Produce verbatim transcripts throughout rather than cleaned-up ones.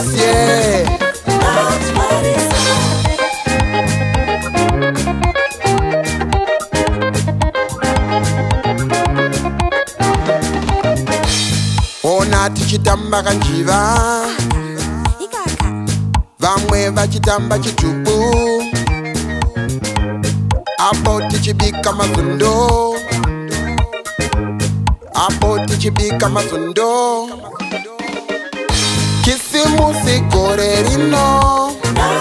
this year. Ona tichitamba kanjiva, vamwe vachitamba chitupu, apo tichibika mazundo, apo tichibika mazundo. Kisimusi korerino,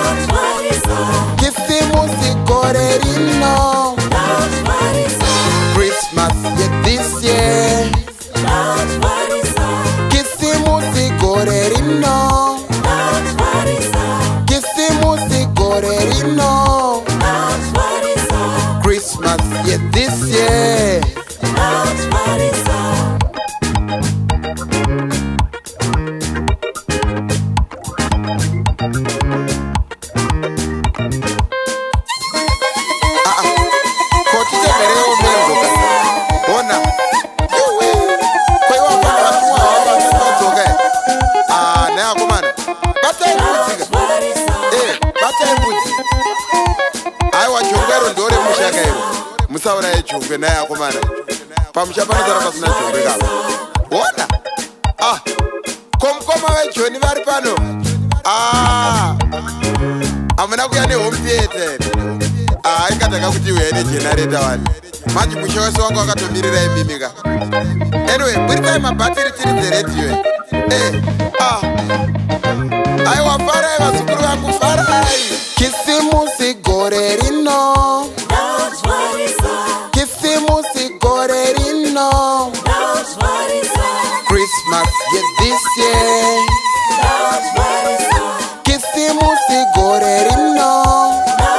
kisimusi korerino. Christmas yeah this year. Kisimusi korerino, kisimusi korerino. Christmas yeah this year. Musaura yechungwe naye akomana pamuchapana zara pasina chungwe kapa ona ah komkoma vejoni vari pano ah amuna kuya nehome theatre ah ingataka kuti uya negenareta wani manje musha wese wanga wakatomirira imimika anyway buritai mabhatiri tiri dzeredio eh ah aiwa farai vazukuru vangu farai kisimusi gore rino kisimusi gore rino Christmas yeah this year kisimusi gore rino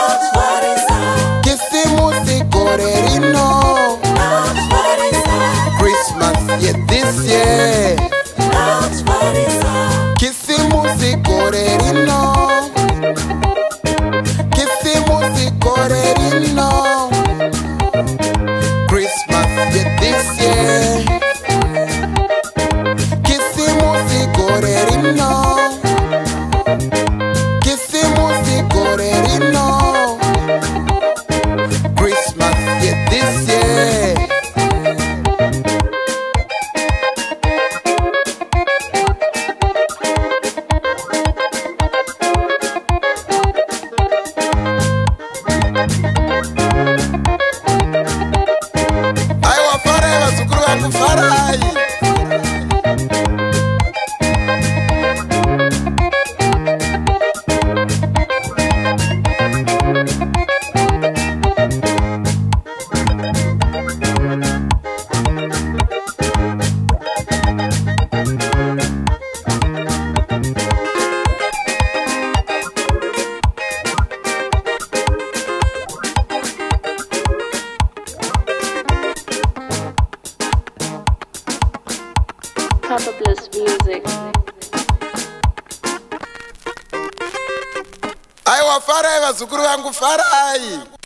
kisimusi gore rino Christmas yeah this year kisimusi gore rino kisimusi gore rino Christmas yeah this year kisimusi gore rino kisimusi gore rino Christmas yeah this year. Farai Plus music. Aiwa farai vazukuru vangu farai.